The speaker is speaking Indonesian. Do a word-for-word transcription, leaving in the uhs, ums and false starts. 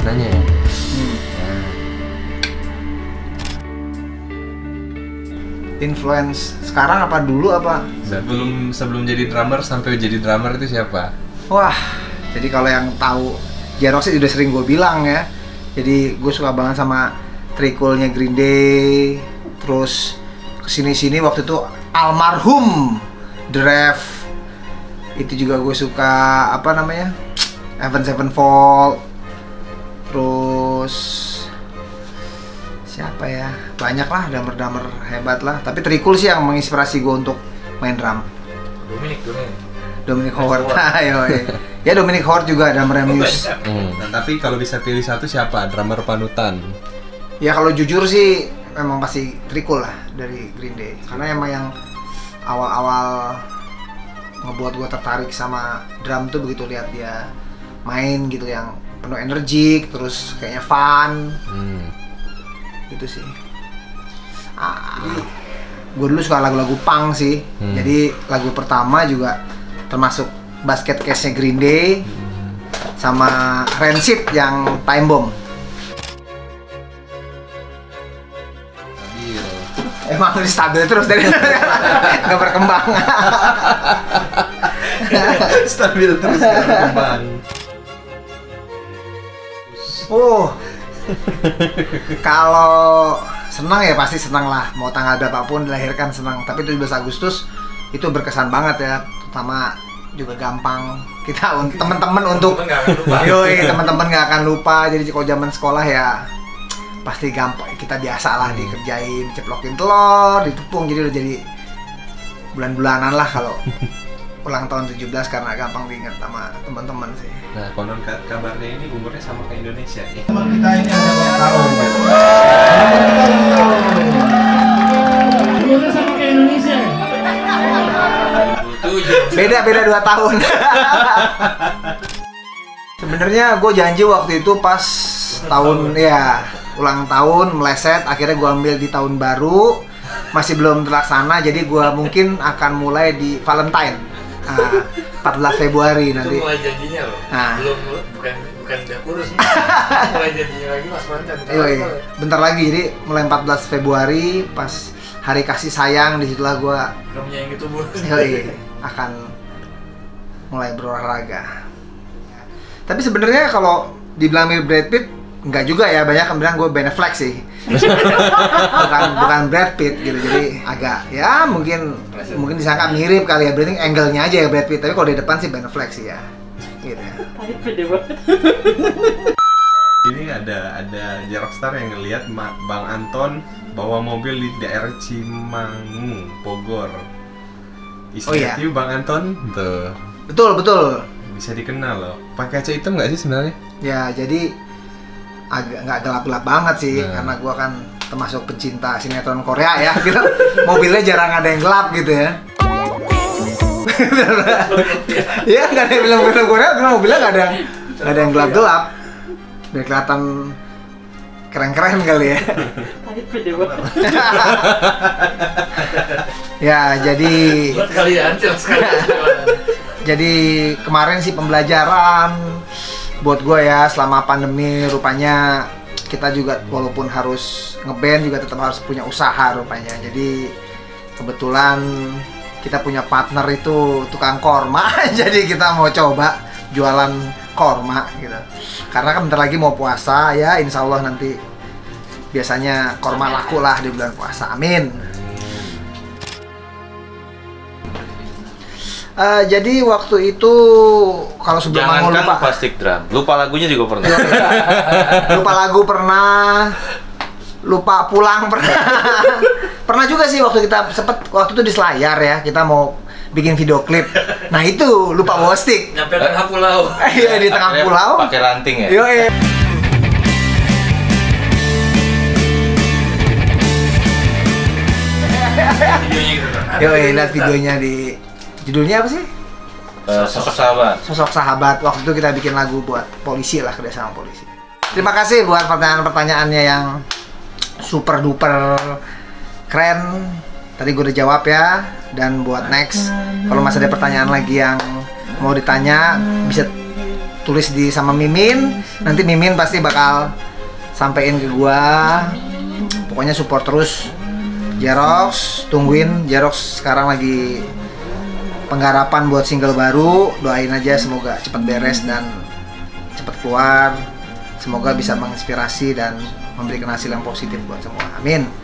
maknanya ya. Hmm. Nah. Influence sekarang apa dulu apa? Sebelum sebelum jadi drummer sampai jadi drummer itu siapa? Wah, jadi kalau yang tahu J-Rocks udah sering gue bilang ya. Jadi gue suka banget sama trikulnya Green Day. Terus kesini-sini waktu itu almarhum Draft. Itu juga gue suka apa namanya? Avenged Sevenfold. Terus siapa ya? Banyak lah drummer-drummer hebat lah. Tapi Trikul sih yang menginspirasi gue untuk main drum. Dominic, Dominic. Dominic Howard. Ayo, ya Dominic Howard juga drummer Muse. Hmm. Nah, tapi kalau bisa pilih satu siapa drummer panutan? Ya kalau jujur sih memang pasti Trikul lah dari Green Day. Karena emang yang awal-awal ngebuat gue tertarik sama drum tuh begitu lihat dia main gitu yang penuh energik, terus kayaknya fun. Hmm. Gitu sih. Ah, gue dulu suka lagu-lagu punk sih. Hmm. Jadi lagu pertama juga termasuk Basket Case-nya Green Day sama Rancid yang Time Bomb. Stabil. Emang stabil terus dari nggak berkembang. Stabil terus nggak berkembang. Oh, kalau senang ya pasti senang lah. Mau tanggal berapapun dilahirkan senang. Tapi tujuh belas Agustus itu berkesan banget ya. Terutama juga gampang kita untuk teman-teman untuk yoi teman-teman nggak akan lupa. Jadi kalau zaman sekolah ya pasti gampang, kita biasa lah dikerjain, ceplokin telur, ditepung, jadi udah jadi bulan-bulanan lah kalau ulang tahun tujuh belas karena gampang diingat sama teman-teman sih. Nah, konon kabarnya ini umurnya sama kayak Indonesia nih. Teman kita ini ada ulang tahun. Umurnya sama kayak Indonesia. Beda-beda dua tahun. Sebenarnya gue janji waktu itu pas tahun ya ulang tahun meleset, akhirnya gue ambil di tahun baru, masih belum terlaksana, jadi gue mungkin akan mulai di Valentine, nah, empat belas Februari nanti. Itu mulai janjinya loh, nah. belum bukan bukan udah kurus, mulai janjinya lagi Mas Valentine. Iya, bentar lagi, jadi mulai empat belas Februari pas hari kasih sayang, disitulah gue menyayangi tubuh. Iya, akan mulai berolahraga. Tapi sebenarnya kalau dibilang mirip Brad Pitt, enggak juga ya, banyak yang bilang gue Ben Affleck sih. bukan bukan Brad Pitt gitu, jadi agak ya mungkin mungkin disangka mirip kali ya, berarti angle-nya aja ya Brad Pitt, tapi kalau di depan sih Ben Affleck sih ya. Gitu ya. Tadi pede banget. Ini ada ada J-Rockstar yang ngelihat Bang Anton bawa mobil di daerah Cimangu, Bogor. Istilah Oh, iya. Bang Anton tuh. Betul, betul. Bisa dikenal loh. Pakai kaca hitam nggak sih sebenarnya? Ya, jadi agak nggak gelap-gelap banget sih, nah. karena gua kan termasuk pencinta sinetron Korea ya, gitu. Mobilnya jarang ada yang gelap gitu ya. Iya, nggak ada yang film-film Korea, karena mobilnya nggak ada nggak ada yang gelap-gelap. Biar kelihatan keren-keren kali ya. Tadi pede banget. Ya, jadi Buat kalian jelas sekali. jadi kemarin sih pembelajaran buat gue ya selama pandemi. Rupanya kita juga walaupun harus ngeband juga tetap harus punya usaha rupanya. Jadi kebetulan kita punya partner itu tukang korma. Jadi kita mau coba jualan korma gitu. Karena kan bentar lagi mau puasa ya, insya Allah nanti biasanya korma laku lah di bulan puasa. Amin. Uh, jadi waktu itu kalau sebelum mau Jangankan lupa lupa stick drum, lupa lagunya juga pernah. lupa lagu pernah, lupa pulang pernah. Pernah juga sih waktu kita sempet waktu itu di Selayar ya, kita mau bikin video klip. Nah itu lupa bawa stick. Nyampe tengah pulau. Iya di tengah Akhirnya pulau. Pakai ranting ya. Yo, iya. Videonya gitu kan. Yo, lihat videonya di judulnya apa sih? Uh, sosok sahabat. Sosok sahabat. Waktu itu kita bikin lagu buat polisi lah, kerjasama polisi. Terima kasih buat pertanyaan-pertanyaannya yang super duper keren. Tadi gue udah jawab ya. Dan buat next, kalau masih ada pertanyaan lagi yang mau ditanya, bisa tulis di sama Mimin. Nanti Mimin pasti bakal sampein ke gua. Pokoknya support terus Jerox, tungguin Jerox sekarang lagi penggarapan buat single baru. Doain aja semoga cepat beres dan cepat keluar. Semoga bisa menginspirasi dan memberikan hasil yang positif buat semua. Amin.